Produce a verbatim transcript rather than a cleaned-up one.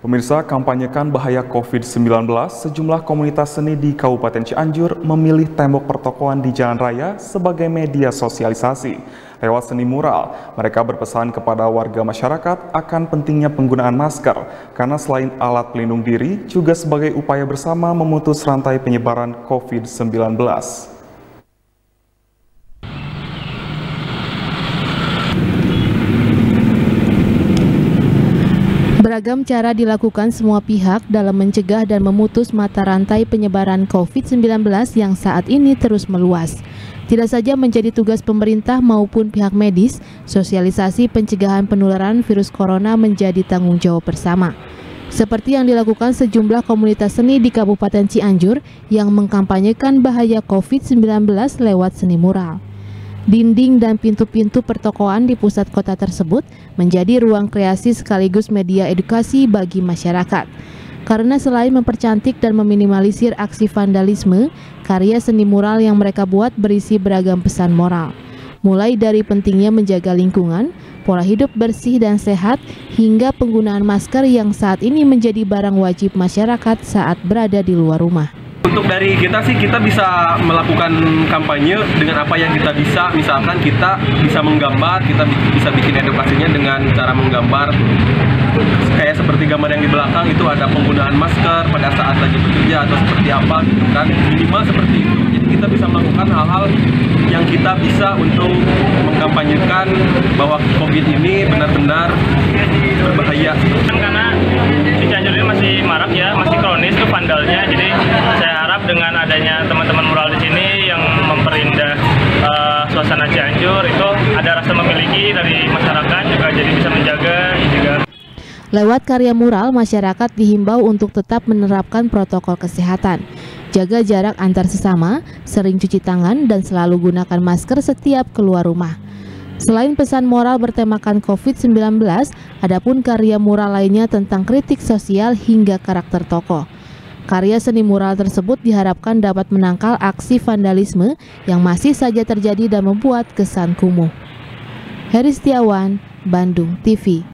Pemirsa, kampanyekan bahaya covid sembilan belas, sejumlah komunitas seni di Kabupaten Cianjur memilih tembok pertokoan di jalan raya sebagai media sosialisasi. Lewat seni mural, mereka berpesan kepada warga masyarakat akan pentingnya penggunaan masker, karena selain alat pelindung diri, juga sebagai upaya bersama memutus rantai penyebaran covid sembilan belas. Beragam cara dilakukan semua pihak dalam mencegah dan memutus mata rantai penyebaran covid sembilan belas yang saat ini terus meluas. Tidak saja menjadi tugas pemerintah maupun pihak medis, sosialisasi pencegahan penularan virus corona menjadi tanggung jawab bersama. Seperti yang dilakukan sejumlah komunitas seni di Kabupaten Cianjur yang mengkampanyekan bahaya covid sembilan belas lewat seni mural. Dinding dan pintu-pintu pertokoan di pusat kota tersebut menjadi ruang kreasi sekaligus media edukasi bagi masyarakat. Karena selain mempercantik dan meminimalisir aksi vandalisme, karya seni mural yang mereka buat berisi beragam pesan moral. Mulai dari pentingnya menjaga lingkungan, pola hidup bersih dan sehat, hingga penggunaan masker yang saat ini menjadi barang wajib masyarakat saat berada di luar rumah. Untuk dari kita sih, kita bisa melakukan kampanye dengan apa yang kita bisa. Misalkan kita bisa menggambar, kita bisa bikin edukasinya dengan cara menggambar. Kayak seperti gambar yang di belakang itu ada penggunaan masker pada saat lagi bekerja atau seperti apa gitu kan. Minimal seperti itu. Jadi kita bisa melakukan hal-hal yang kita bisa untuk mengkampanyekan bahwa COVID ini benar-benar berbahaya. Karena di Cianjur ini masih marak ya, masih kronis tuh vandalnya. Jadi saya harap dengan adanya teman-teman mural di sini yang memperindah uh, suasana Cianjur, itu ada rasa memiliki dari masyarakat juga, jadi bisa menjaga juga. Lewat karya mural, masyarakat dihimbau untuk tetap menerapkan protokol kesehatan, jaga jarak antar sesama, sering cuci tangan, dan selalu gunakan masker setiap keluar rumah. Selain pesan moral bertemakan covid sembilan belas, adapun karya mural lainnya tentang kritik sosial hingga karakter tokoh. Karya seni mural tersebut diharapkan dapat menangkal aksi vandalisme yang masih saja terjadi dan membuat kesan kumuh. Heri Setiawan, Bandung T V.